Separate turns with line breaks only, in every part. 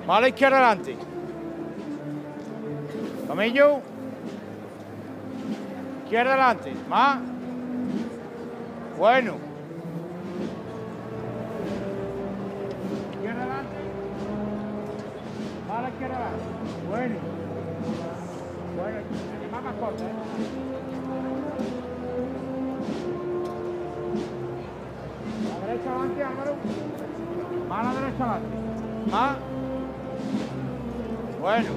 Más a la izquierda adelante. Tomillo. Izquierda adelante. Más. Bueno. Izquierda adelante. Más a la izquierda adelante. Bueno. Bueno, más corta, ¿eh? La derecha adelante, Álvaro. Más a la derecha adelante. Más. Bueno.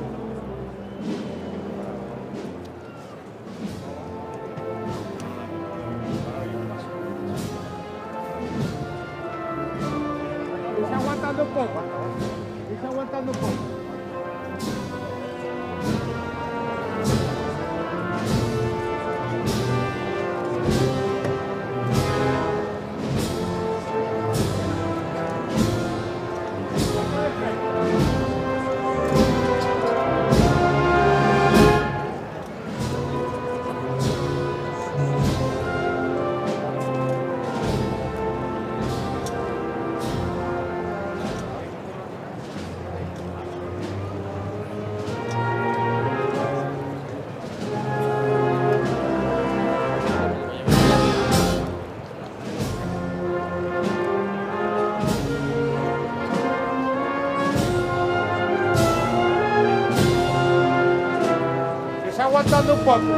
Dice aguantando un poco. Dice aguantando un poco. Aguantando un poco.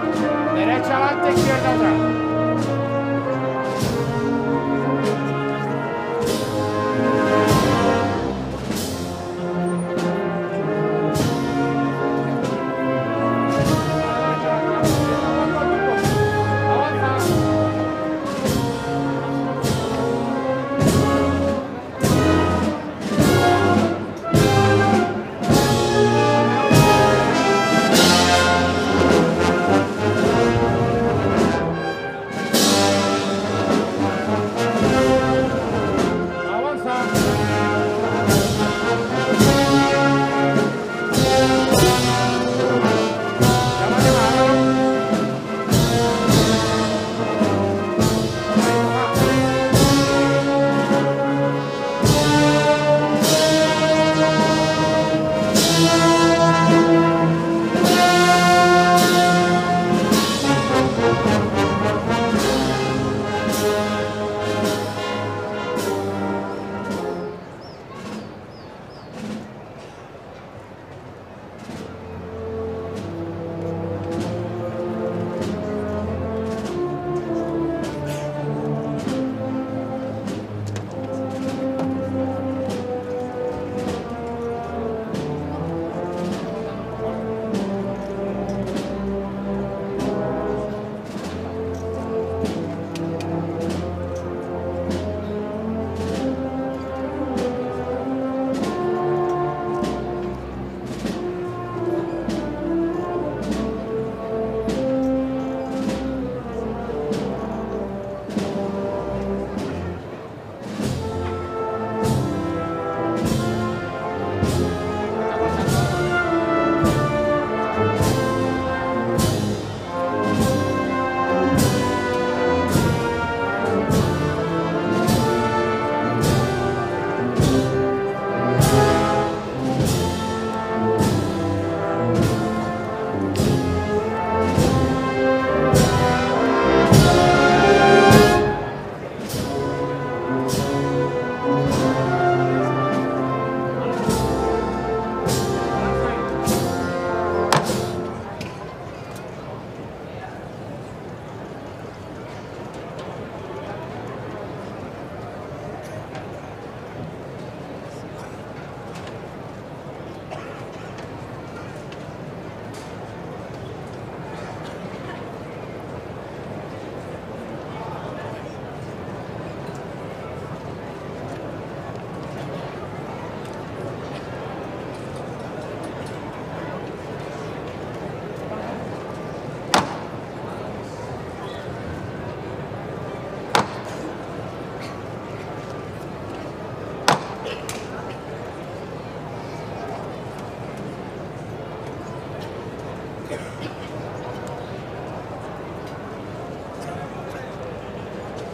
Derecha adelante, izquierda atrás.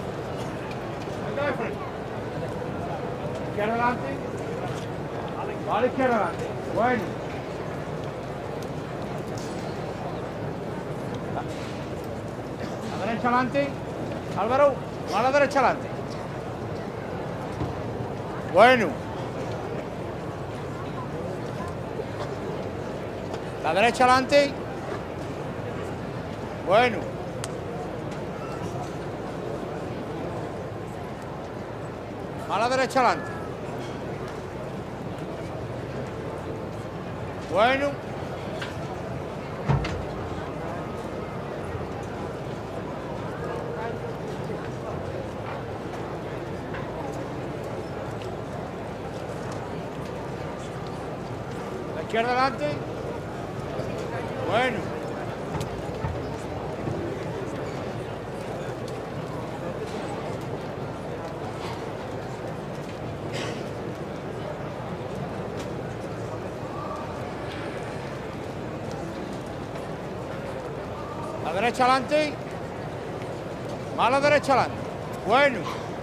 Izquierda adelante. Va a la izquierda adelante. Bueno. La derecha adelante. Álvaro, va a la derecha adelante. Bueno. La derecha adelante. Bueno. A la derecha adelante. Bueno. La izquierda adelante. Bueno. La derecha adelante. Más la derecha adelante. Bueno.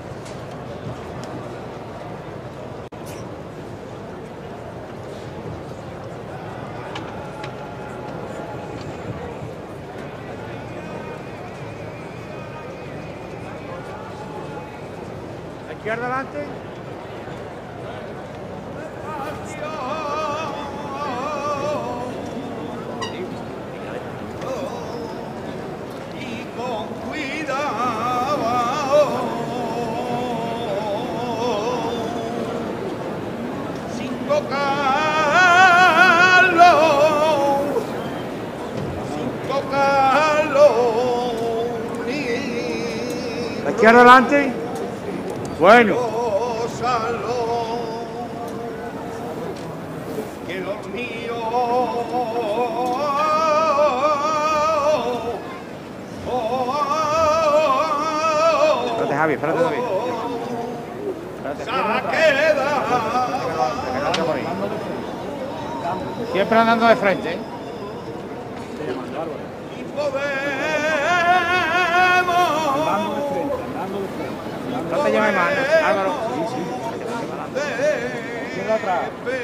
La izquierda adelante. La izquierda adelante. Bueno.
Que los míos.
Espérate, Javi, espérate, Javi. Siempre andando de frente, ¿eh?
Y podemos.
No te lleves mal, Álvaro. Sigue atrás.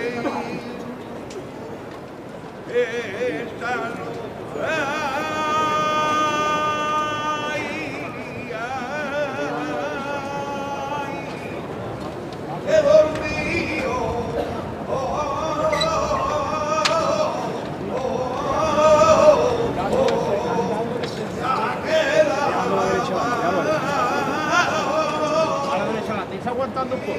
He dormido.
A la derecha adelante. Está aguantando un poco.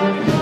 mio